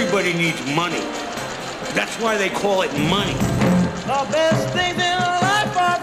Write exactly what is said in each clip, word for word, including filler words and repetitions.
Everybody needs money. That's why they call it money. The best things in life are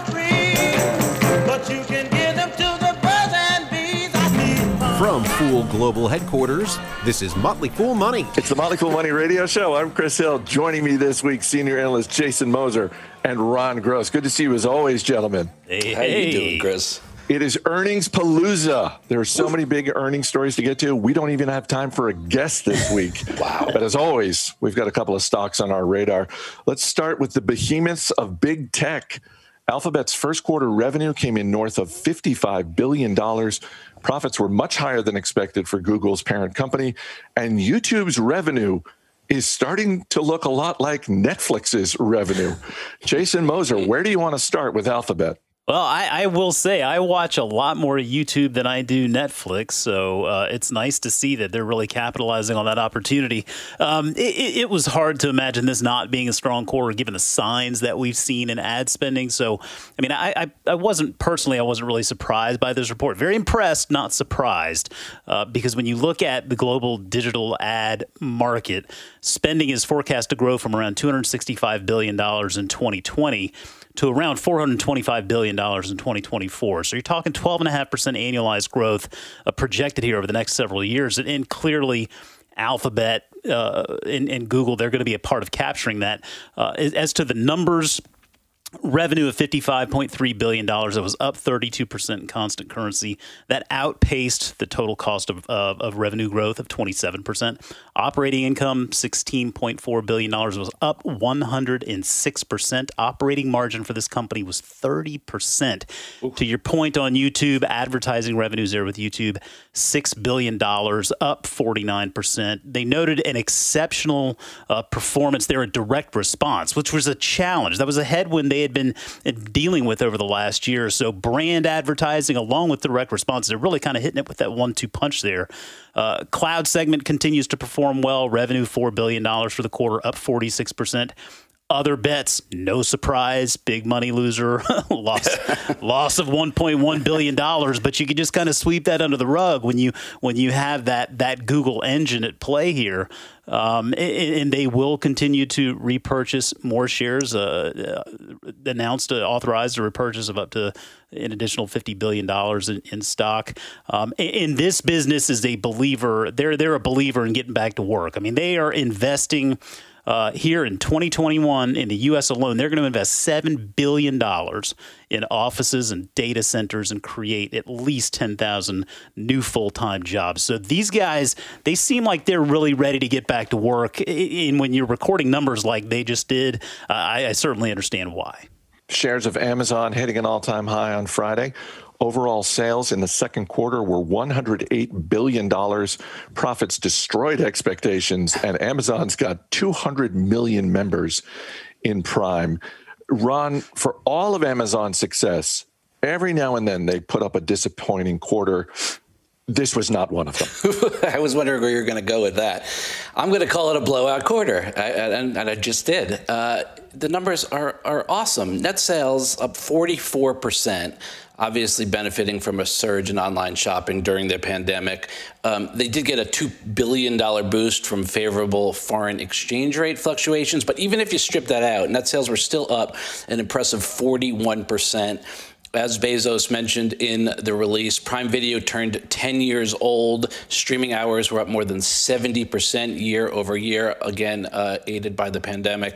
free, but you can give them to the birds and bees. I need money. From Fool Global Headquarters, this is Motley Fool Money. It's the Motley Fool Money Radio Show. I'm Chris Hill. Joining me this week, senior analyst Jason Moser and Ron Gross. Good to see you as always, gentlemen. Hey, how you doing, Chris? It is earnings palooza. There are so many big earnings stories to get to. We don't even have time for a guest this week. Wow. But as always, we've got a couple of stocks on our radar. Let's start with the behemoths of big tech. Alphabet's first quarter revenue came in north of fifty-five billion dollars. Profits were much higher than expected for Google's parent company. And YouTube's revenue is starting to look a lot like Netflix's revenue. Jason Moser, where do you want to start with Alphabet? Well, I, I will say I watch a lot more YouTube than I do Netflix, so uh, it's nice to see that they're really capitalizing on that opportunity. Um, it, it was hard to imagine this not being a strong quarter given the signs that we've seen in ad spending. So, I mean, I, I, I wasn't personally, I wasn't really surprised by this report. Very impressed, not surprised, uh, because when you look at the global digital ad market, spending is forecast to grow from around two hundred sixty-five billion dollars in twenty twenty to around four hundred twenty-five billion dollars in twenty twenty-four. So you're talking twelve point five percent annualized growth uh, projected here over the next several years. And, and clearly, Alphabet uh, and, and Google, they're going to be a part of capturing that. Uh, as to the numbers, revenue of fifty-five point three billion dollars. That was up thirty-two percent in constant currency. That outpaced the total cost of, of, of revenue growth of twenty-seven percent. Operating income, sixteen point four billion dollars, was up one hundred six percent. Operating margin for this company was thirty percent. Ooh. To your point on YouTube, advertising revenues there with YouTube, six billion dollars, up forty-nine percent. They noted an exceptional uh, performance there at direct response, which was a challenge. That was a headwind they had been dealing with over the last year. So brand advertising along with direct response, they're really kind of hitting it with that one two punch there. Uh, cloud segment continues to perform well. Revenue four billion dollars for the quarter, up forty-six percent. Other bets, no surprise, big money loser, loss loss of one point one billion dollars. But you can just kind of sweep that under the rug when you when you have that that Google engine at play here. Um, and, and they will continue to repurchase more shares, uh, uh, announced, uh, authorized a repurchase of up to an additional fifty billion dollars in, in stock. Um, and, and this business is a believer. They're, they're a believer in getting back to work. I mean, they are investing Uh, here in twenty twenty-one, in the U S alone, they're going to invest seven billion dollars in offices and data centers and create at least ten thousand new full-time jobs. So these guys, they seem like they're really ready to get back to work. And when you're recording numbers like they just did, uh, I, I certainly understand why. Shares of Amazon hitting an all-time high on Friday. Overall sales in the second quarter were one hundred eight billion dollars. Profits destroyed expectations, and Amazon's got two hundred million members in Prime. Ron, for all of Amazon's success, every now and then they put up a disappointing quarter. This was not one of them. I was wondering where you're going to go with that. I'm going to call it a blowout quarter, I, and, and I just did. Uh, the numbers are, are awesome. Net sales up forty-four percent. Obviously benefiting from a surge in online shopping during the pandemic. Um, they did get a two billion dollars boost from favorable foreign exchange rate fluctuations, but even if you strip that out, net sales were still up an impressive forty-one percent. As Bezos mentioned in the release, Prime Video turned ten years old. Streaming hours were up more than seventy percent year over year, again, uh, aided by the pandemic.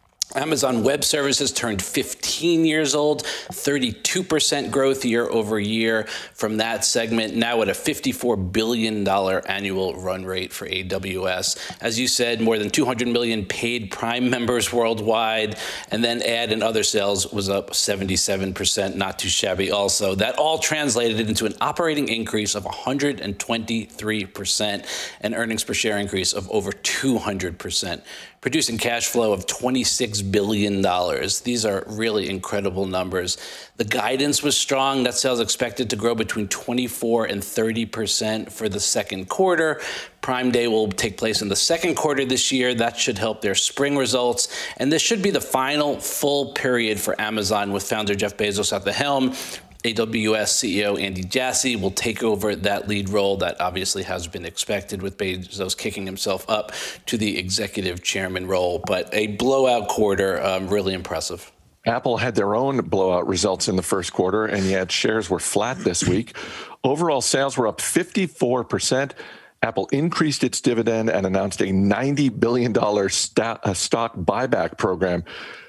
Amazon Web Services turned fifteen years old, thirty-two percent growth year over year from that segment, now at a fifty-four billion dollars annual run rate for A W S. As you said, more than two hundred million paid Prime members worldwide, and then ad and other sales was up seventy-seven percent, not too shabby also. That all translated into an operating increase of one hundred twenty-three percent, and earnings per share increase of over two hundred percent. Producing cash flow of twenty-six billion dollars. These are really incredible numbers. The guidance was strong. Net sales expected to grow between twenty-four and thirty percent for the second quarter. Prime Day will take place in the second quarter this year. That should help their spring results. And this should be the final full period for Amazon with founder Jeff Bezos at the helm. A W S C E O Andy Jassy will take over that lead role. That obviously has been expected, with Bezos kicking himself up to the executive chairman role. But a blowout quarter, um, really impressive. Apple had their own blowout results in the first quarter, and yet shares were flat this week. Overall sales were up fifty-four percent. Apple increased its dividend and announced a ninety billion dollars st- uh, stock buyback program.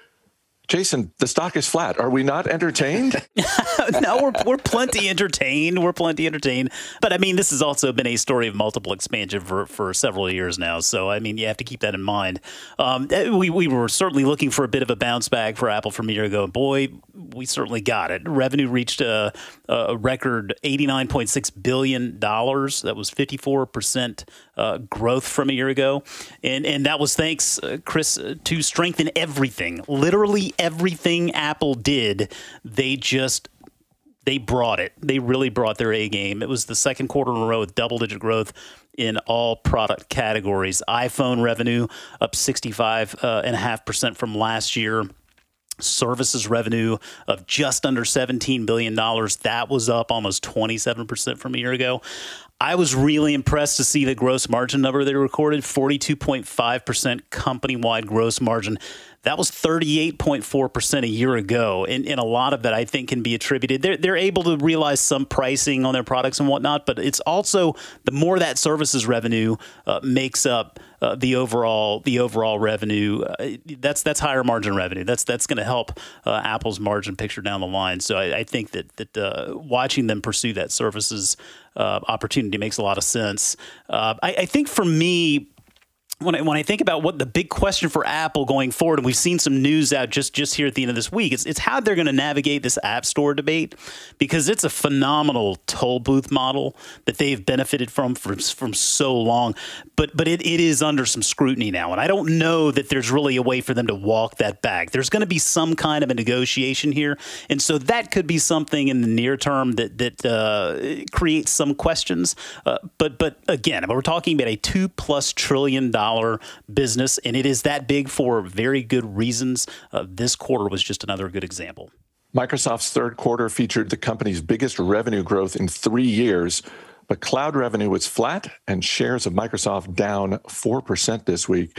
Jason, the stock is flat. Are we not entertained? No, we're we're plenty entertained. We're plenty entertained. But I mean, this has also been a story of multiple expansion for, for several years now. So I mean, you have to keep that in mind. Um, we we were certainly looking for a bit of a bounce back for Apple from a year ago. Boy, we certainly got it. Revenue reached a, a record eighty-nine point six billion dollars. That was fifty-four percent uh, growth from a year ago, and and that was thanks, uh, Chris, uh, to strength in everything. Literally everything Apple did, they just they brought it. They really brought their A game. It was the second quarter in a row with double-digit growth in all product categories. iPhone revenue up sixty-five point five percent from last year. Services revenue of just under seventeen billion dollars. That was up almost twenty-seven percent from a year ago. I was really impressed to see the gross margin number they recorded, forty-two point five percent company-wide gross margin. That was thirty-eight point four percent a year ago, and, and a lot of that, I think, can be attributed. They're, they're able to realize some pricing on their products and whatnot, but it's also the more that services revenue uh, makes up uh, the overall the overall revenue. Uh, that's that's higher margin revenue. That's that's going to help uh, Apple's margin picture down the line. So I, I think that that uh, watching them pursue that services uh, opportunity makes a lot of sense. Uh, I, I think for me, When I, when I think about what the big question for Apple going forward, and we've seen some news out just, just here at the end of this week, it's, it's how they're going to navigate this App Store debate, because it's a phenomenal toll booth model that they've benefited from for, from so long. But but it, it is under some scrutiny now, and I don't know that there's really a way for them to walk that back. There's going to be some kind of a negotiation here, and so that could be something in the near term that that uh, creates some questions. Uh, but but again, we're talking about a two plus trillion dollar business, and it is that big for very good reasons. Uh, this quarter was just another good example. Microsoft's third quarter featured the company's biggest revenue growth in three years, but cloud revenue was flat and shares of Microsoft down four percent this week.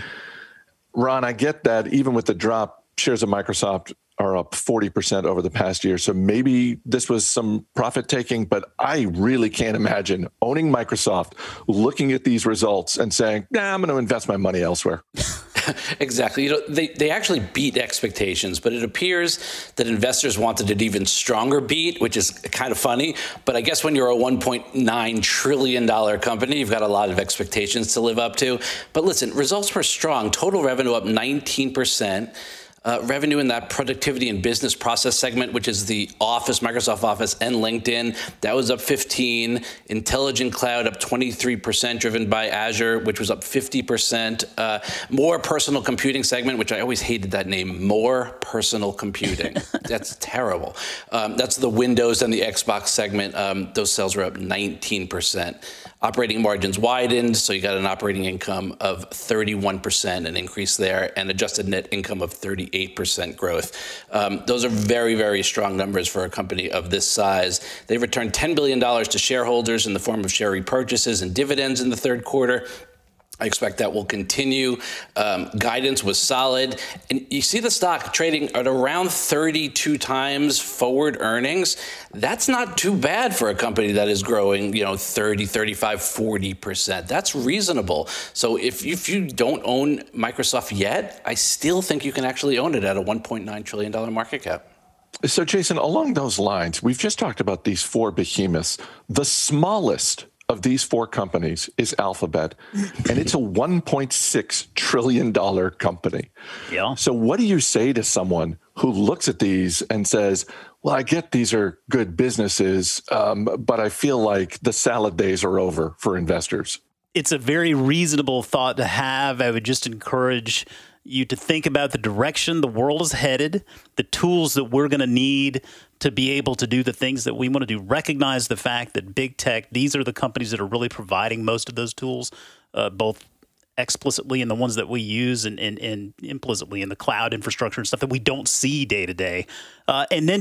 Ron, I get that even with the drop, shares of Microsoft are up forty percent over the past year. So maybe this was some profit taking, but I really can't imagine owning Microsoft, looking at these results and saying, nah, I'm going to invest my money elsewhere. Exactly. You know, they, they actually beat expectations, but it appears that investors wanted an even stronger beat, which is kind of funny. But I guess when you're a one point nine trillion dollars company, you've got a lot of expectations to live up to. But listen, results were strong. Total revenue up nineteen percent. Uh, revenue in that productivity and business process segment, which is the Office, Microsoft Office, and LinkedIn, that was up fifteen. Intelligent Cloud up twenty-three percent, driven by Azure, which was up fifty percent. Uh, more personal computing segment, which I always hated that name, more personal computing. That's terrible. Um, that's the Windows and the Xbox segment. Um, those sales were up nineteen percent. Operating margins widened, so you got an operating income of thirty-one percent, an increase there, and adjusted net income of thirty-eight percent growth. Um, those are very, very strong numbers for a company of this size. They returned ten billion dollars to shareholders in the form of share repurchases and dividends in the third quarter. I expect that will continue. Um, guidance was solid. And you see the stock trading at around thirty-two times forward earnings. That's not too bad for a company that is growing, you know, thirty, thirty-five, forty percent. That's reasonable. So if, if you don't own Microsoft yet, I still think you can actually own it at a one point nine trillion dollars market cap. So, Jason, along those lines, we've just talked about these four behemoths. The smallest of these four companies is Alphabet, and it's a one point six trillion dollars company. Yeah. So what do you say to someone who looks at these and says, well, I get these are good businesses, um, but I feel like the salad days are over for investors? It's a very reasonable thought to have. I would just encourage you to think about the direction the world is headed, the tools that we're going to need to be able to do the things that we want to do. Recognize the fact that big tech, these are the companies that are really providing most of those tools, uh, both explicitly in the ones that we use and, and, and implicitly in the cloud infrastructure and stuff that we don't see day to day. Uh, and then just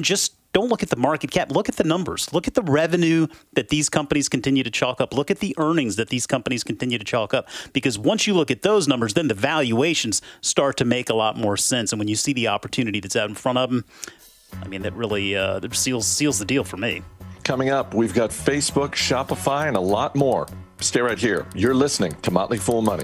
don't look at the market cap. Look at the numbers. Look at the revenue that these companies continue to chalk up. Look at the earnings that these companies continue to chalk up. Because once you look at those numbers, then the valuations start to make a lot more sense. And when you see the opportunity that's out in front of them, I mean, that really uh, that seals seals the deal for me. Coming up, we've got Facebook, Shopify, and a lot more. Stay right here. You're listening to Motley Fool Money.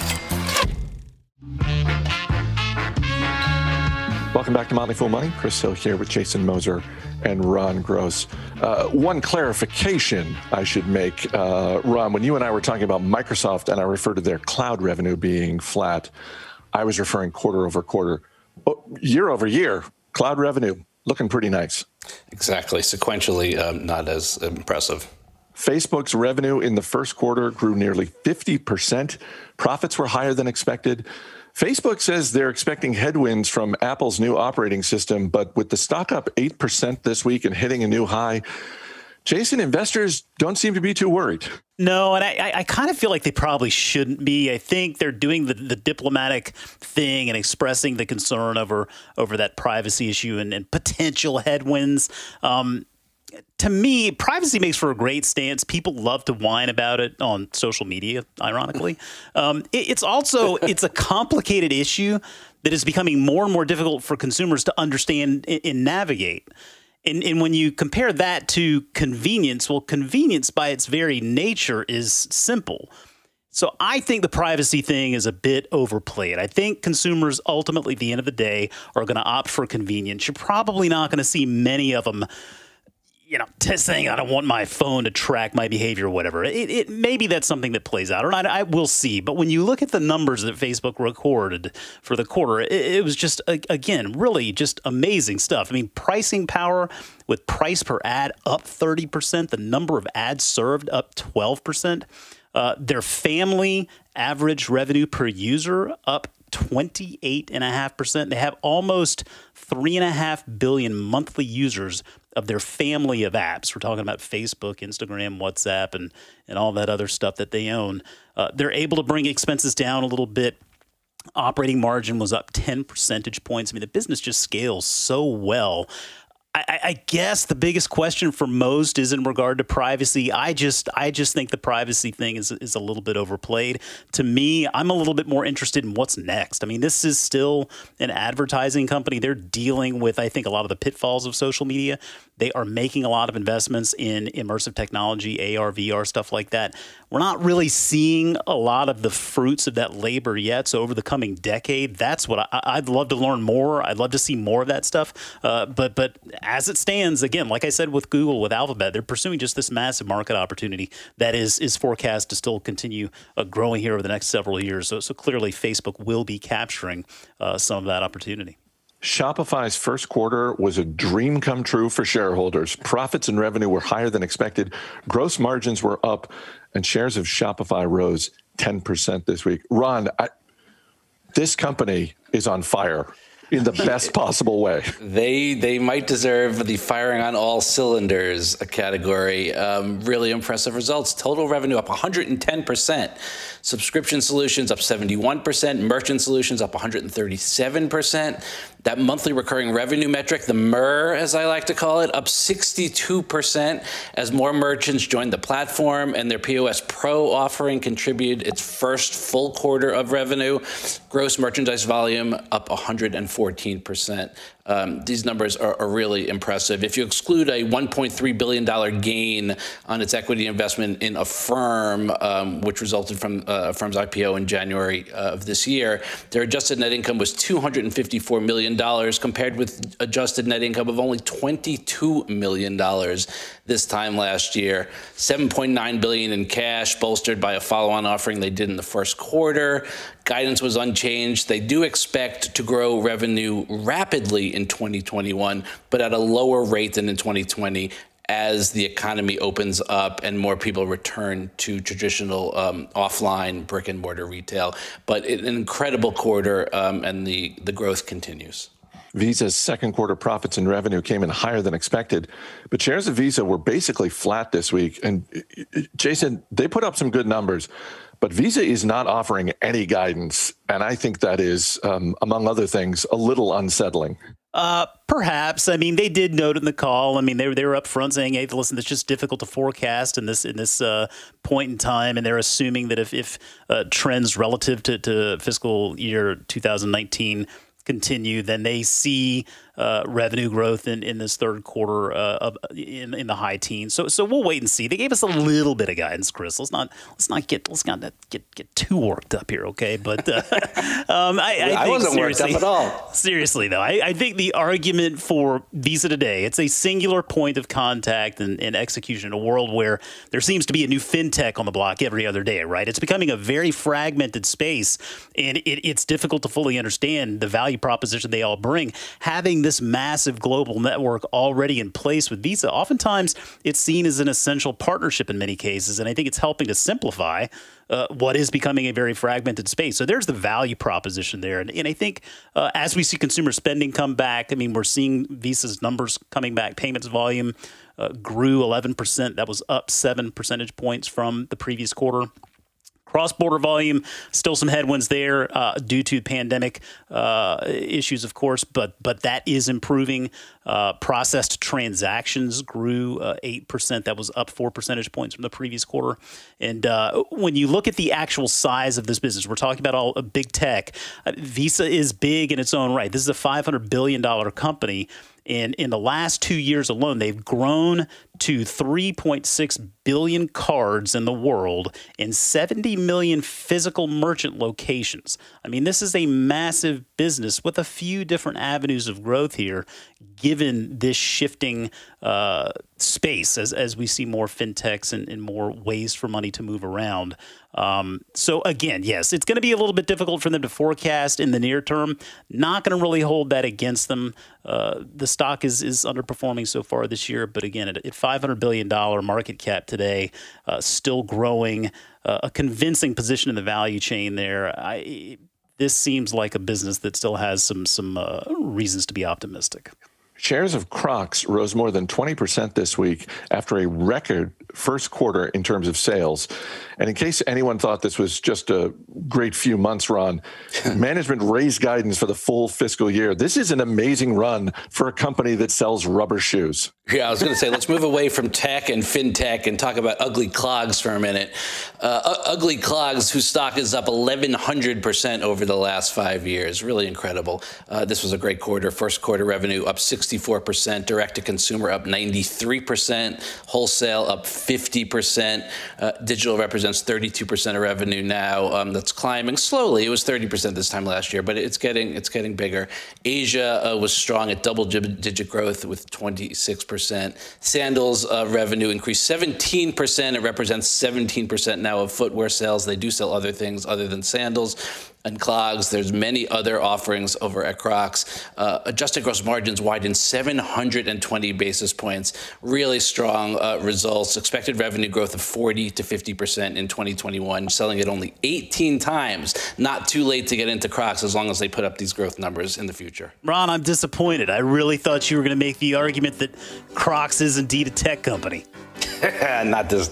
Welcome back to Motley Fool Money. Chris Hill here with Jason Moser and Ron Gross. Uh, one clarification I should make, uh, Ron, when you and I were talking about Microsoft and I referred to their cloud revenue being flat, I was referring quarter over quarter. Oh, year over year, cloud revenue looking pretty nice. Exactly. Sequentially, um, not as impressive. Facebook's revenue in the first quarter grew nearly fifty percent. Profits were higher than expected. Facebook says they're expecting headwinds from Apple's new operating system, but with the stock up eight percent this week and hitting a new high, Jason, investors don't seem to be too worried. No, and I, I kind of feel like they probably shouldn't be. I think they're doing the, the diplomatic thing and expressing the concern over over that privacy issue and, and potential headwinds. Um, To me, privacy makes for a great stance. People love to whine about it on social media, ironically. Um, it, it's also, it's a complicated issue that is becoming more and more difficult for consumers to understand and, and navigate. And, and when you compare that to convenience, well, convenience by its very nature is simple. So I think the privacy thing is a bit overplayed. I think consumers ultimately, at the end of the day, are going to opt for convenience. You're probably not going to see many of them, you know, saying I don't want my phone to track my behavior or whatever. It, it maybe that's something that plays out, or not. I will see. But when you look at the numbers that Facebook recorded for the quarter, it, it was just, again, really just amazing stuff. I mean, pricing power with price per ad up thirty percent, the number of ads served up twelve percent, uh, their family average revenue per user up twenty-eight point five percent. They have almost three point five billion monthly users of their family of apps. We're talking about Facebook, Instagram, WhatsApp, and, and all that other stuff that they own. Uh, they're able to bring expenses down a little bit. Operating margin was up ten percentage points. I mean, the business just scales so well. I, I guess the biggest question for most is in regard to privacy. I just I just think the privacy thing is is a little bit overplayed. To me, I'm a little bit more interested in what's next. I mean, this is still an advertising company. They're dealing with, I think, a lot of the pitfalls of social media. They are making a lot of investments in immersive technology, A R, V R, stuff like that. We're not really seeing a lot of the fruits of that labor yet. So over the coming decade, that's what I, I'd love to learn more. I'd love to see more of that stuff. Uh, but but as it stands, again, like I said with Google, with Alphabet, they're pursuing just this massive market opportunity that is is forecast to still continue uh, growing here over the next several years. So, so clearly, Facebook will be capturing uh, some of that opportunity. Shopify's first quarter was a dream come true for shareholders. Profits and revenue were higher than expected. Gross margins were up, and shares of Shopify rose ten percent this week. Ron, I, this company is on fire in the best possible way. They they might deserve the firing on all cylinders category. Um, really impressive results. Total revenue up one hundred ten percent. Subscription solutions up seventy-one percent. Merchant solutions up one hundred thirty-seven percent. That monthly recurring revenue metric, the M R R, as I like to call it, up sixty-two percent as more merchants joined the platform and their P O S Pro offering contributed its first full quarter of revenue. Gross merchandise volume up one hundred fourteen percent. Um, these numbers are, are really impressive. If you exclude a one point three billion dollars gain on its equity investment in Affirm, um, which resulted from uh, Affirm's I P O in January uh, of this year, their adjusted net income was two hundred fifty-four million dollars compared with adjusted net income of only twenty-two million dollars this time last year. seven point nine billion dollars in cash, bolstered by a follow-on offering they did in the first quarter. Guidance was unchanged. They do expect to grow revenue rapidly in twenty twenty-one, but at a lower rate than in twenty twenty as the economy opens up and more people return to traditional um, offline brick and mortar retail. But an incredible quarter, um, and the, the growth continues. Visa's second quarter profits and revenue came in higher than expected, but shares of Visa were basically flat this week. And Jason, they put up some good numbers, but Visa is not offering any guidance. And I think that is, um, among other things, a little unsettling. Uh, perhaps. I mean, they did note in the call. I mean, they were they were up front saying, "Hey, listen, it's just difficult to forecast in this in this uh, point in time," and they're assuming that if if uh, trends relative to, to fiscal year two thousand nineteen continue, then they see uh, revenue growth in, in this third quarter uh, of in in the high teens. So so we'll wait and see. They gave us a little bit of guidance, Chris. Let's not let's not get let's not get get too worked up here, okay? But uh, um, I, I, I think wasn't worked up at all. Seriously, though, I, I think the argument for Visa today, it's a singular point of contact and, and execution in a world where there seems to be a new fintech on the block every other day, right? It's becoming a very fragmented space, and it, it's difficult to fully understand the value proposition they all bring. Having this massive global network already in place with Visa, oftentimes it's seen as an essential partnership in many cases, and I think it's helping to simplify Uh, what is becoming a very fragmented space. So there's the value proposition there. And, and I think uh, as we see consumer spending come back, I mean, we're seeing Visa's numbers coming back. Payments volume uh, grew eleven percent. That was up seven percentage points from the previous quarter. Cross-border volume, still some headwinds there uh, due to pandemic uh, issues, of course, but but that is improving. Uh, processed transactions grew uh, eight percent. That was up four percentage points from the previous quarter. And uh, when you look at the actual size of this business, we're talking about all uh, big tech. Uh, Visa is big in its own right. This is a five hundred billion dollars company. And in the last two years alone, they've grown to three point six billion cards in the world and seventy million physical merchant locations. I mean, this is a massive business with a few different avenues of growth here, given this shifting uh, space as, as we see more fintechs and, and more ways for money to move around. Um, so again, yes, it's going to be a little bit difficult for them to forecast in the near term. Not going to really hold that against them. Uh, the stock is is underperforming so far this year, but again, at, at five hundred billion dollars market cap today, uh, still growing, uh, a convincing position in the value chain there. I, this seems like a business that still has some some uh, reasons to be optimistic. Shares of Crocs rose more than twenty percent this week after a record first quarter in terms of sales. And in case anyone thought this was just a great few months, Ron, management raised guidance for the full fiscal year. This is an amazing run for a company that sells rubber shoes. Yeah, I was going to say, let's move away from tech and fintech and talk about Ugly Clogs for a minute. Uh, Ugly Clogs, whose stock is up eleven hundred percent over the last five years. Really incredible. Uh, this was a great quarter. First quarter revenue up sixty-four percent, direct-to-consumer up ninety-three percent, wholesale up fifty percent. Uh, digital represents thirty-two percent of revenue now. Um, that's climbing slowly. It was thirty percent this time last year, but it's getting it's getting bigger. Asia uh, was strong at double-digit growth with twenty-six percent. Sandals uh, revenue increased seventeen percent. It represents seventeen percent now of footwear sales. They do sell other things other than sandals and clogs. There's many other offerings over at Crocs. Uh, adjusted gross margins widened seven hundred twenty basis points. Really strong uh, results. Expected revenue growth of forty to fifty percent in twenty twenty-one, selling it only eighteen times. Not too late to get into Crocs as long as they put up these growth numbers in the future. Ron, I'm disappointed. I really thought you were going to make the argument that Crocs is indeed a tech company. Not this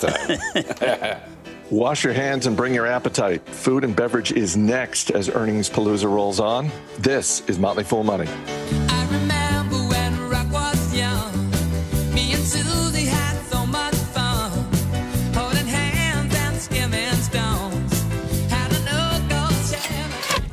time. Wash your hands and bring your appetite. Food and beverage is next as Earnings Palooza rolls on. This is Motley Fool Money. I remember when rock was young. Me and Susie had so much fun. Holding hands and skimming stones. Had a no-go challenge.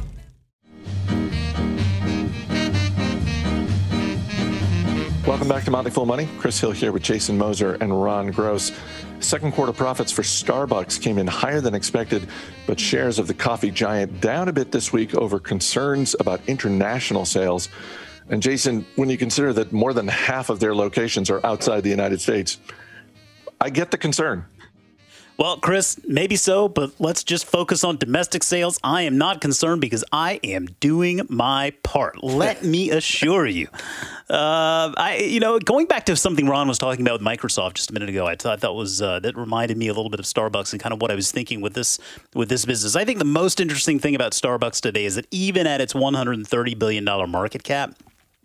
Welcome back to Motley Fool Money. Chris Hill here with Jason Moser and Ron Gross. Second quarter profits for Starbucks came in higher than expected, but shares of the coffee giant down a bit this week over concerns about international sales. And Jason, when you consider that more than half of their locations are outside the United States, I get the concern. Well, Chris, maybe so, but let's just focus on domestic sales. I am not concerned because I am doing my part. Let me assure you. Uh, I, you know, going back to something Ron was talking about with Microsoft just a minute ago, I thought that was uh, that reminded me a little bit of Starbucks and kind of what I was thinking with this with this business. I think the most interesting thing about Starbucks today is that even at its one hundred thirty billion dollars market cap,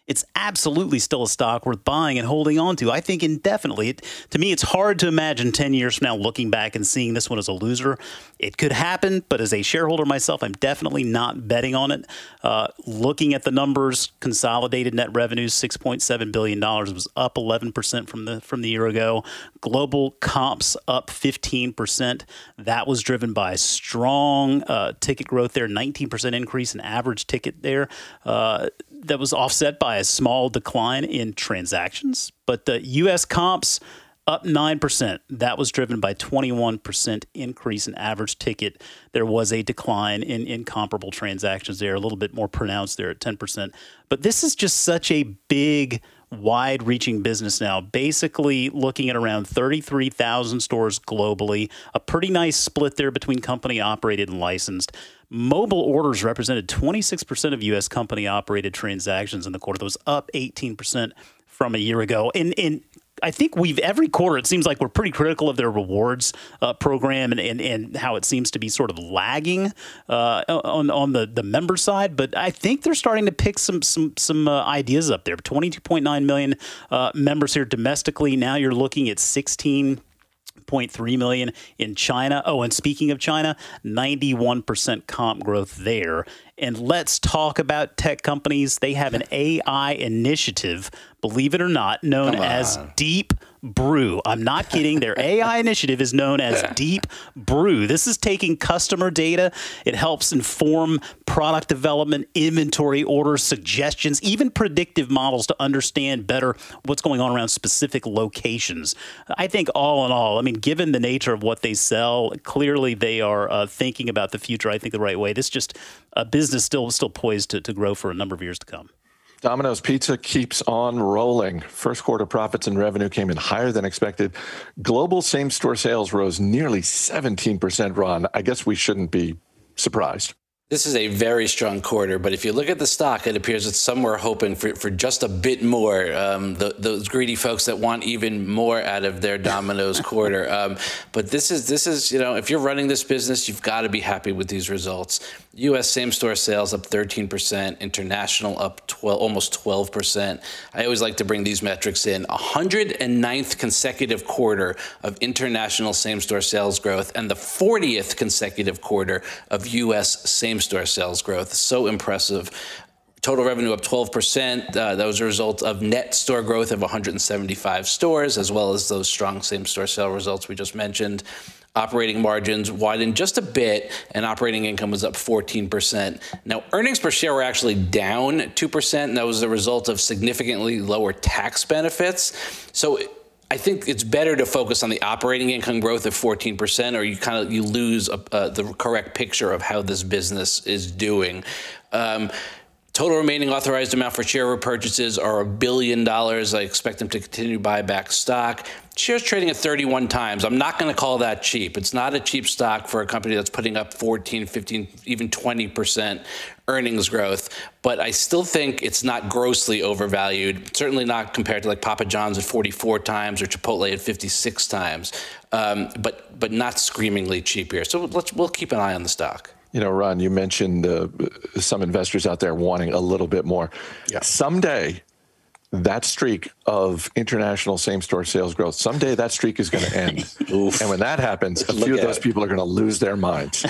it's absolutely still a stock worth buying and holding on to, I think, indefinitely. It, to me, it's hard to imagine ten years from now looking back and seeing this one as a loser. It could happen, but as a shareholder myself, I'm definitely not betting on it. Uh, looking at the numbers, consolidated net revenues, six point seven billion dollars, was up eleven percent from the from the year ago. Global comps up fifteen percent. That was driven by strong uh, ticket growth there, nineteen percent increase in average ticket there. Uh, that was offset by a small decline in transactions. But the U S comps up nine percent. That was driven by twenty-one percent increase in average ticket. There was a decline in, in comparable transactions there, a little bit more pronounced there at ten percent. But this is just such a big, wide-reaching business now, basically looking at around thirty-three thousand stores globally, a pretty nice split there between company-operated and licensed. Mobile orders represented twenty-six percent of U S company-operated transactions in the quarter. That was up eighteen percent from a year ago. And, and I think we've every quarter, it seems like we're pretty critical of their rewards uh, program and, and, and how it seems to be sort of lagging uh, on, on the, the member side. But I think they're starting to pick some some some uh, ideas up there. twenty-two point nine million uh, members here domestically. Now you're looking at sixteen point three million in China. Oh, and speaking of China, ninety-one percent comp growth there. And let's talk about tech companies. They have an A I initiative, believe it or not, known as Deep Brew. I'm not kidding. Their A I initiative is known as Deep Brew. This is taking customer data. It helps inform product development, inventory orders, suggestions, even predictive models to understand better what's going on around specific locations. I think all in all, I mean, given the nature of what they sell, clearly they are uh, thinking about the future, I think, the right way. This is just a business still still poised to, to grow for a number of years to come. Domino's Pizza keeps on rolling. First quarter profits and revenue came in higher than expected. Global same-store sales rose nearly seventeen percent, Ron. I guess we shouldn't be surprised. This is a very strong quarter, but if you look at the stock, it appears that some were hoping for, for just a bit more. Um, the, those greedy folks that want even more out of their Domino's quarter. Um, but this is, this is, you know, if you're running this business, you've got to be happy with these results. U S same-store sales up thirteen percent, international up twelve, almost twelve percent. I always like to bring these metrics in. one hundred ninth consecutive quarter of international same-store sales growth and the fortieth consecutive quarter of U S same-store sales growth. So impressive. Total revenue up twelve percent. Uh, that was a result of net store growth of one hundred seventy-five stores, as well as those strong same-store sales results we just mentioned. Operating margins widened just a bit, and operating income was up fourteen percent. Now, earnings per share were actually down two percent, and that was a result of significantly lower tax benefits. So I think it's better to focus on the operating income growth of fourteen percent, or you kind of you lose uh, uh, the correct picture of how this business is doing. Um, Total remaining authorized amount for share repurchases are a billion dollars. I expect them to continue to buy back stock. Shares trading at thirty-one times. I'm not going to call that cheap. It's not a cheap stock for a company that's putting up fourteen, fifteen, even twenty percent earnings growth. But I still think it's not grossly overvalued. Certainly not compared to like Papa John's at forty-four times or Chipotle at fifty-six times. Um, but but not screamingly cheap here. So let's we'll keep an eye on the stock. You know, Ron, you mentioned uh, some investors out there wanting a little bit more. Yeah. Someday, that streak of international same-store sales growth, someday that streak is going to end. And when that happens, a few of those it. people are going to lose their minds.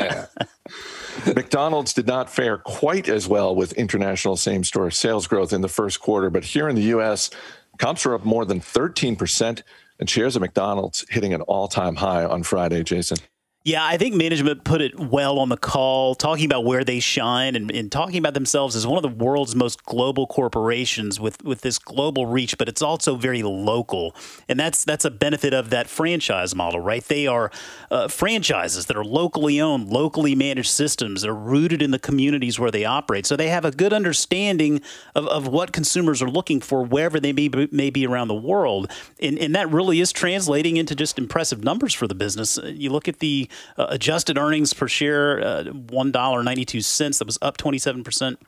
McDonald's did not fare quite as well with international same-store sales growth in the first quarter, but here in the U S, comps are up more than thirteen percent, and shares of McDonald's hitting an all-time high on Friday, Jason. Yeah, I think management put it well on the call, talking about where they shine and, and talking about themselves as one of the world's most global corporations with, with this global reach, but it's also very local. And that's that's a benefit of that franchise model, right? They are uh, franchises that are locally owned, locally managed systems that are rooted in the communities where they operate. So they have a good understanding of, of what consumers are looking for wherever they may be, may be around the world. And, and that really is translating into just impressive numbers for the business. You look at the Uh, adjusted earnings per share, uh, one dollar and ninety-two cents. That was up twenty-seven percent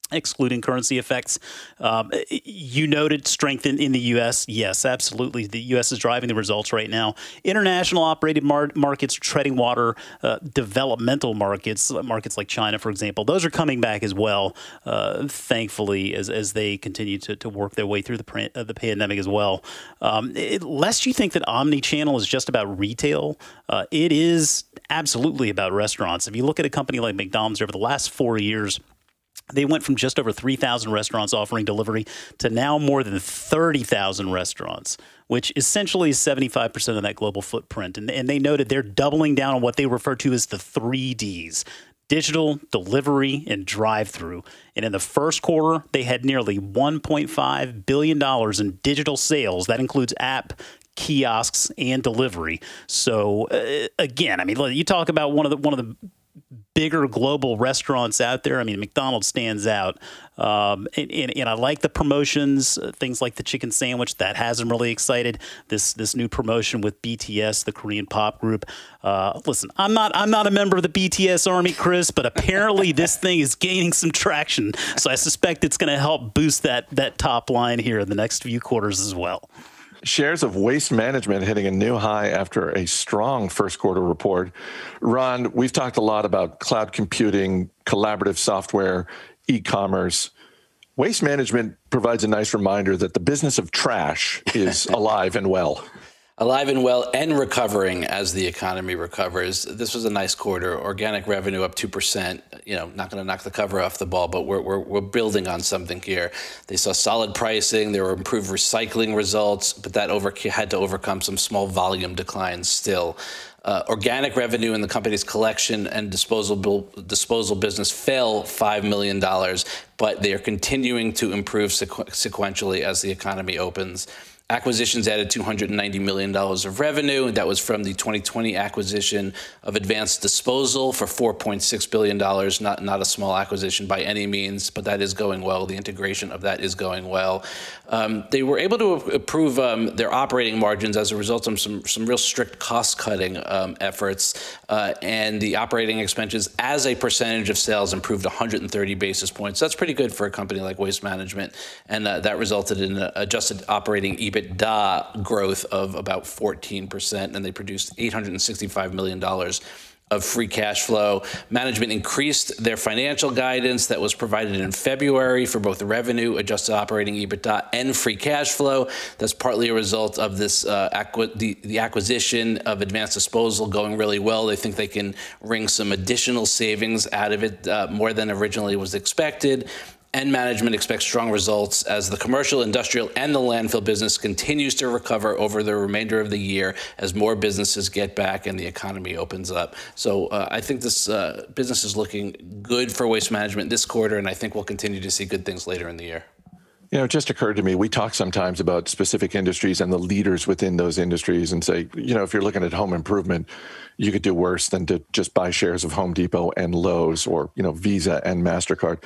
excluding currency effects. Um, you noted strength in, in the U S. Yes, absolutely. The U S is driving the results right now. International operated mar- markets, treading water, uh, developmental markets, markets like China, for example, those are coming back as well, uh, thankfully, as, as they continue to, to work their way through the, pre- uh, the pandemic as well. Um, it, lest you think that omni-channel is just about retail, uh, it is absolutely about restaurants. If you look at a company like McDonald's over the last four years, they went from just over three thousand restaurants offering delivery to now more than thirty thousand restaurants, which essentially is seventy-five percent of that global footprint. And, and they noted they're doubling down on what they refer to as the three Ds: digital, delivery, and drive-through. And in the first quarter, they had nearly one point five billion dollars in digital sales. That includes app, kiosks, and delivery. So uh, again, I mean, you talk about one of the one of the bigger global restaurants out there. I mean, McDonald's stands out. Um, and, and, and I like the promotions, uh, things like the chicken sandwich. That has them really excited. This this new promotion with B T S, the Korean pop group. Uh, listen, I'm not I'm not a member of the B T S army, Chris, but apparently this thing is gaining some traction. So I suspect it's going to help boost that that top line here in the next few quarters as well. Shares of Waste Management hitting a new high after a strong first quarter report. Ron, we've talked a lot about cloud computing, collaborative software, e-commerce. Waste Management provides a nice reminder that the business of trash is alive and well. Alive and well and recovering as the economy recovers. This was a nice quarter. Organic revenue up two percent. You know, not going to knock the cover off the ball, but we're, we're, we're building on something here. They saw solid pricing. There were improved recycling results, but that over, had to overcome some small volume declines still. Uh, organic revenue in the company's collection and disposal disposal business fell five million dollars, but they are continuing to improve sequ- sequentially as the economy opens. Acquisitions added two hundred ninety million dollars of revenue. That was from the twenty twenty acquisition of Advanced Disposal for four point six billion dollars. Not, not a small acquisition by any means, but that is going well. The integration of that is going well. Um, they were able to improve um, their operating margins as a result of some, some real strict cost-cutting um, efforts. Uh, and the operating expenses as a percentage of sales improved one hundred thirty basis points. That's pretty good for a company like Waste Management. And uh, that resulted in an adjusted operating EBITDA EBITDA growth of about fourteen percent, and they produced eight hundred sixty-five million dollars of free cash flow. Management increased their financial guidance that was provided in February for both the revenue, adjusted operating EBITDA, and free cash flow. That's partly a result of this uh, acqu- the, the acquisition of Advanced Disposal going really well. They think they can wring some additional savings out of it, uh, more than originally was expected. And management expects strong results as the commercial, industrial, and the landfill business continues to recover over the remainder of the year as more businesses get back and the economy opens up. So uh, I think this uh, business is looking good for Waste Management this quarter, and I think we'll continue to see good things later in the year. You know, it just occurred to me, we talk sometimes about specific industries and the leaders within those industries and say, you know, if you're looking at home improvement, you could do worse than to just buy shares of Home Depot and Lowe's or, you know, Visa and MasterCard.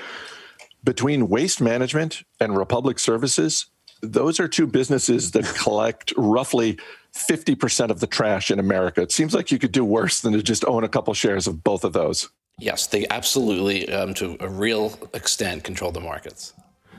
Between Waste Management and Republic Services, those are two businesses that collect roughly fifty percent of the trash in America. It seems like you could do worse than to just own a couple shares of both of those. Yes, they absolutely, um, to a real extent, control the markets.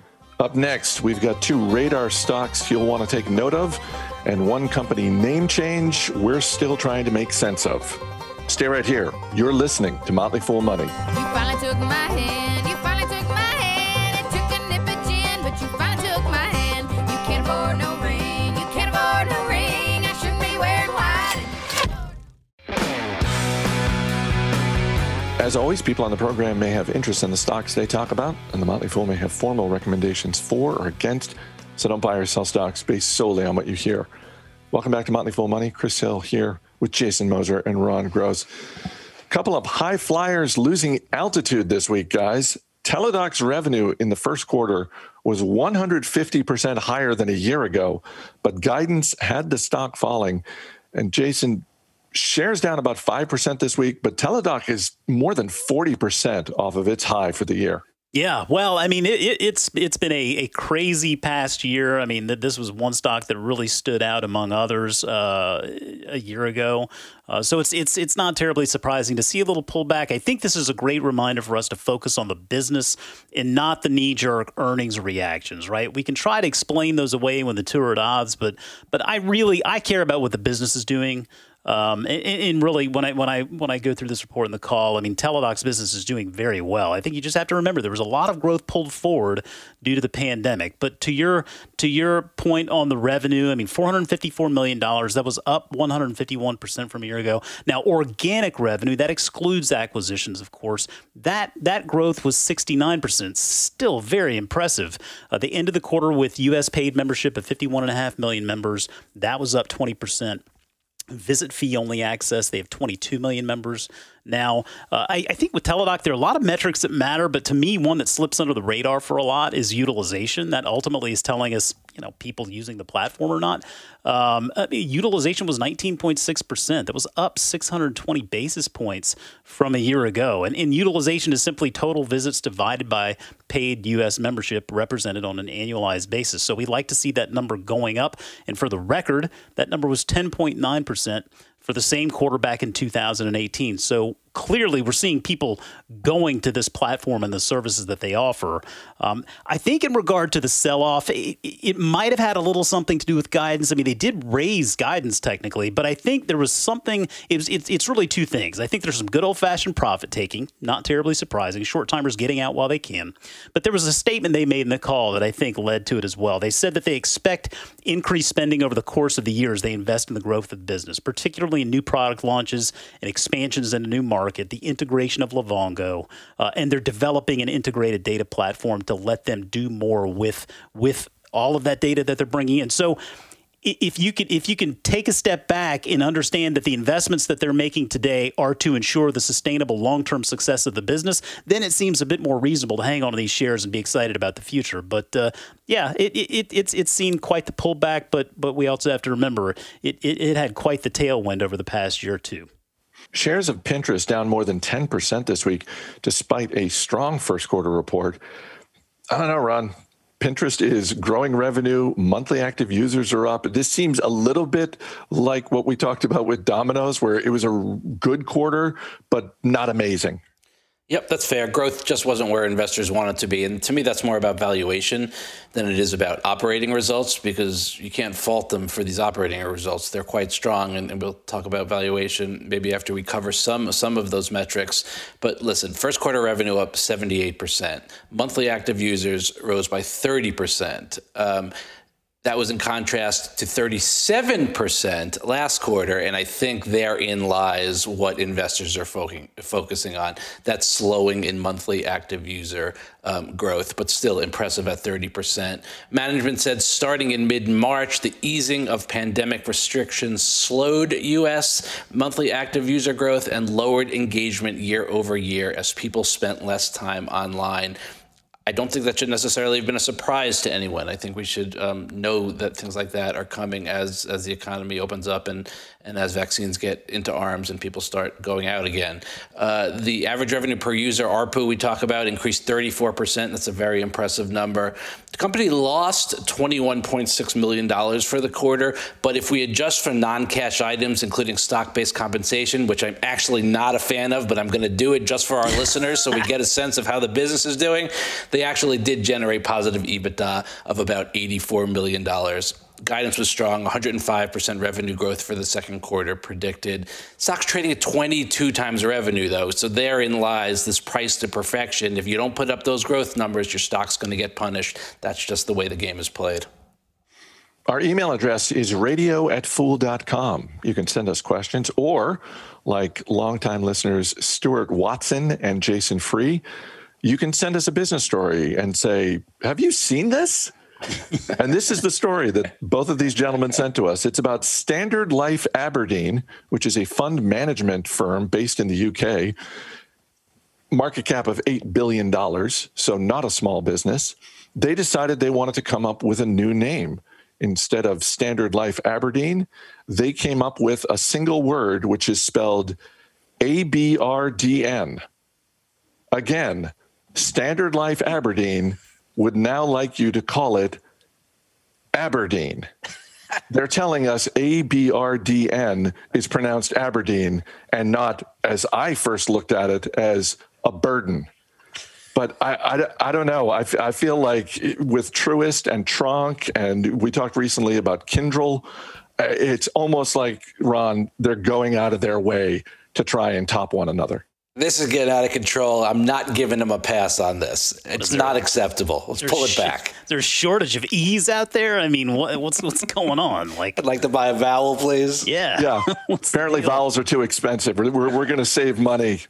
Up next, we've got two radar stocks you'll want to take note of and one company name change we're still trying to make sense of. Stay right here. You're listening to Motley Fool Money. You finally took my hand, you finally took my hand. It took a nip at gin, but you finally took my hand. You can't afford no ring, you can't afford no ring. I shouldn't be wearing white. As always, people on the program may have interest in the stocks they talk about, and the Motley Fool may have formal recommendations for or against, so don't buy or sell stocks based solely on what you hear. Welcome back to Motley Fool Money. Chris Hill here with Jason Moser and Ron Gross. A couple of high flyers losing altitude this week, guys. Teladoc's revenue in the first quarter was one hundred fifty percent higher than a year ago, but guidance had the stock falling. And Jason, shares down about five percent this week, but Teladoc is more than forty percent off of its high for the year. Yeah, well, I mean, it, it, it's it's been a, a crazy past year. I mean, th- this was one stock that really stood out among others uh, a year ago. Uh, so it's it's it's not terribly surprising to see a little pullback. I think this is a great reminder for us to focus on the business and not the knee-jerk earnings reactions. Right? We can try to explain those away when the two are at odds, but but I really I care about what the business is doing. Um, and, and really, when I when I when I go through this report in the call, I mean, Teladoc's business is doing very well. I think you just have to remember there was a lot of growth pulled forward due to the pandemic. But to your to your point on the revenue, I mean, four hundred fifty-four million dollars, that was up one hundred fifty-one percent from a year ago. Now, organic revenue, that excludes acquisitions, of course, that that growth was sixty-nine percent, still very impressive. Uh, the end of the quarter with U S paid membership of fifty-one point five million members, that was up twenty percent. Visit fee only access, they have twenty-two million members now. Uh, I, I think with Teladoc, there are a lot of metrics that matter, but to me, one that slips under the radar for a lot is utilization. That ultimately is telling us, you know, people using the platform or not. Um, I mean, utilization was nineteen point six percent. That was up six hundred twenty basis points from a year ago. And, and utilization is simply total visits divided by paid U S membership represented on an annualized basis. So we like to see that number going up. And for the record, that number was ten point nine percent for the same quarter back in two thousand eighteen. So clearly we're seeing people going to this platform and the services that they offer. Um, I think in regard to the sell-off, it, it might have had a little something to do with guidance. I mean, they did raise guidance technically, but I think there was something, it was, it's, it's really two things. I think there's some good old-fashioned profit taking, not terribly surprising, short-timers getting out while they can. But there was a statement they made in the call that I think led to it as well. They said that they expect increased spending over the course of the year as they invest in the growth of the business, particularly in new product launches and expansions into new markets. Market, the integration of Livongo, uh, and they're developing an integrated data platform to let them do more with with all of that data that they're bringing in. So, if you can if you can take a step back and understand that the investments that they're making today are to ensure the sustainable long-term success of the business, then it seems a bit more reasonable to hang on to these shares and be excited about the future. But uh, yeah, it, it, it's it's seen quite the pullback, but but we also have to remember it, it it had quite the tailwind over the past year or two. Shares of Pinterest down more than ten percent this week, despite a strong first quarter report. I don't know, Ron. Pinterest is growing revenue. Monthly active users are up. This seems a little bit like what we talked about with Domino's, where it was a good quarter, but not amazing. Yep, that's fair. Growth just wasn't where investors want it to be. And to me, that's more about valuation than it is about operating results, because you can't fault them for these operating results. They're quite strong, and, and we'll talk about valuation maybe after we cover some, some of those metrics. But listen, first quarter revenue up seventy-eight percent. Monthly active users rose by thirty percent. Um, That was in contrast to thirty-seven percent last quarter, and I think therein lies what investors are fo- focusing on. That slowing in monthly active user um, growth, but still impressive at thirty percent. Management said starting in mid-March, the easing of pandemic restrictions slowed U S monthly active user growth and lowered engagement year over year as people spent less time online. I don't think that should necessarily have been a surprise to anyone. I think we should um, know that things like that are coming as as the economy opens up and, and as vaccines get into arms and people start going out again. Uh, the average revenue per user, A R P U, we talk about, increased thirty-four percent. That's a very impressive number. The company lost twenty-one point six million dollars for the quarter, but if we adjust for non-cash items, including stock-based compensation, which I'm actually not a fan of, but I'm going to do it just for our listeners so we get a sense of how the business is doing, they actually did generate positive EBITDA of about eighty-four million dollars. Guidance was strong, one hundred five percent revenue growth for the second quarter predicted. Stock's trading at twenty-two times revenue, though, so therein lies this price to perfection. If you don't put up those growth numbers, your stock's going to get punished. That's just the way the game is played. Our email address is radio at fool dot com. You can send us questions, or like longtime listeners Stuart Watson and Jason Free, you can send us a business story and say, have you seen this? And this is the story that both of these gentlemen sent to us. It's about Standard Life Aberdeen, which is a fund management firm based in the U K, market cap of eight billion dollars, so not a small business. They decided they wanted to come up with a new name. Instead of Standard Life Aberdeen, they came up with a single word, which is spelled A B R D N. Again, Standard Life Aberdeen would now like you to call it Aberdeen. They're telling us A B R D N is pronounced Aberdeen and not, as I first looked at it, as a burden. But I, I, I don't know. I, I feel like with Truist and Tronc, and we talked recently about Kyndryl, it's almost like, Ron, they're going out of their way to try and top one another. This is getting out of control. I'm not giving them a pass on this. It's not acceptable. Let's pull it back. There's a shortage of E's out there. I mean, what, what's what's going on? Like, I'd like to buy a vowel, please. Yeah. Yeah. Apparently vowels are too expensive. We're, we're, we're going to save money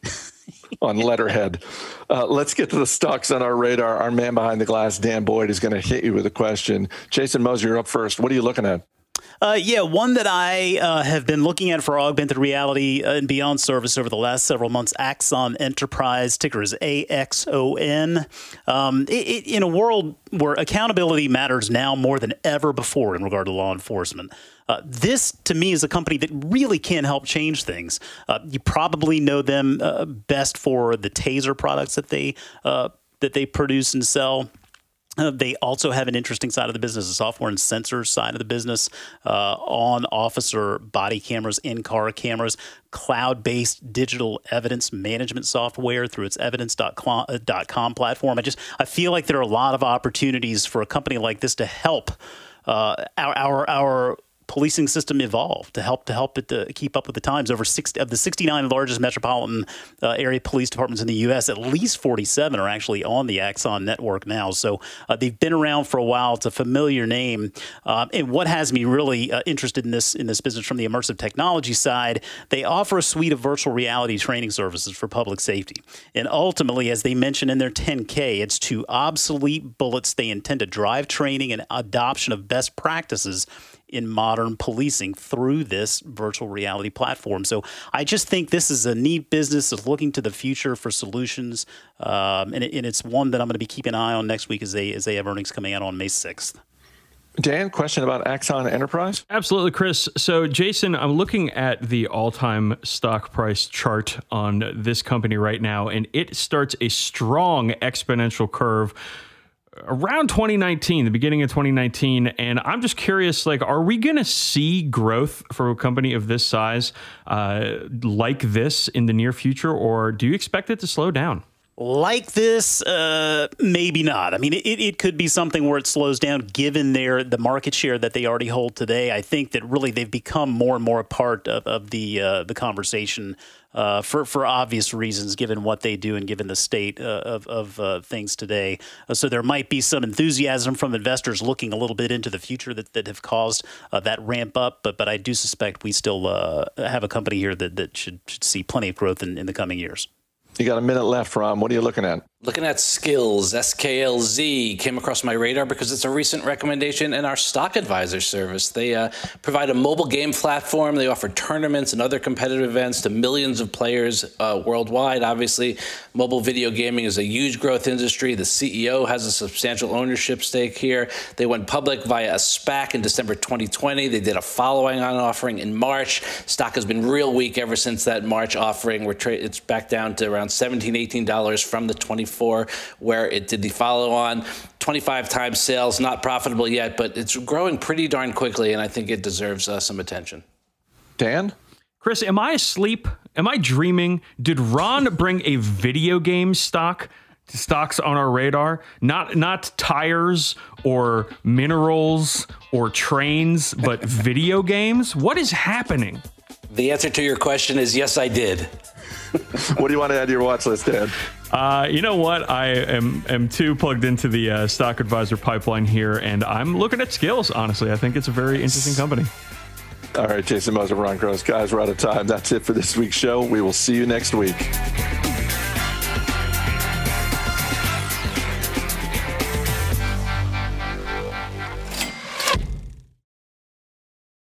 on letterhead. Uh, let's get to the stocks on our radar. Our man behind the glass, Dan Boyd, is going to hit you with a question. Jason Moser, you're up first. What are you looking at? Uh, yeah, one that I uh, have been looking at for augmented reality and beyond service over the last several months, Axon Enterprise, ticker is A X O N. Um, it, it, in a world where accountability matters now more than ever before in regard to law enforcement, Uh, this, to me, is a company that really can help change things. Uh, you probably know them uh, best for the TASER products that they uh, that they produce and sell. Uh, they also have an interesting side of the business, the software and sensors side of the business, uh, on officer body cameras, in-car cameras, cloud-based digital evidence management software through its evidence dot com platform. I just I feel like there are a lot of opportunities for a company like this to help uh, our our our policing system evolve, to help to help it to keep up with the times. Over sixty of the sixty-nine largest metropolitan uh, area police departments in the U S, at least forty-seven are actually on the Axon network now. So uh, they've been around for a while. It's a familiar name. Um, and what has me really uh, interested in this in this business from the immersive technology side, they offer a suite of virtual reality training services for public safety. And ultimately, as they mentioned in their ten K, it's to obsolete bullets. They intend to drive training and adoption of best practices in modern policing through this virtual reality platform. So I just think this is a neat business of looking to the future for solutions, um, and, it, and it's one that I'm going to be keeping an eye on next week as they as they have earnings coming out on May sixth. Dan, question about Axon Enterprise? Absolutely, Chris. So, Jason, I'm looking at the all-time stock price chart on this company right now, and it starts a strong exponential curve around twenty nineteen, the beginning of twenty nineteen. And I'm just curious, like, are we going to see growth for a company of this size uh, like this in the near future, or do you expect it to slow down? Like this, uh, maybe not. I mean, it, it could be something where it slows down given their the market share that they already hold today. I think that really they've become more and more a part of, of the uh, the conversation uh, for for obvious reasons, given what they do and given the state uh, of of uh, things today. Uh, so there might be some enthusiasm from investors looking a little bit into the future that, that have caused uh, that ramp up. But but I do suspect we still uh, have a company here that that should, should see plenty of growth in, in the coming years. You got a minute left, Ron. What are you looking at? Looking at Skills, S K L Z, came across my radar because it's a recent recommendation in our Stock Advisor service. They uh, provide a mobile game platform. They offer tournaments and other competitive events to millions of players uh, worldwide. Obviously, mobile video gaming is a huge growth industry. The C E O has a substantial ownership stake here. They went public via a SPAC in December twenty twenty. They did a following on offering in March. Stock has been real weak ever since that March offering. We're tra- it's back down to around seventeen, eighteen dollars from the twenty-four where it did the follow-on. twenty-five times sales, not profitable yet, but it's growing pretty darn quickly, and I think it deserves uh, some attention. Dan? Chris, am I asleep? Am I dreaming? Did Ron bring a video game stock to stocks on our radar? Not not tires or minerals or trains, but video games? What is happening? The answer to your question is yes, I did. What do you want to add to your watch list, Dan? Uh, you know what? I am am too plugged into the uh, Stock Advisor pipeline here, and I'm looking at Skills, honestly. I think it's a very interesting company. All right, Jason Moser, Ron Gross. Guys, we're out of time. That's it for this week's show. We will see you next week.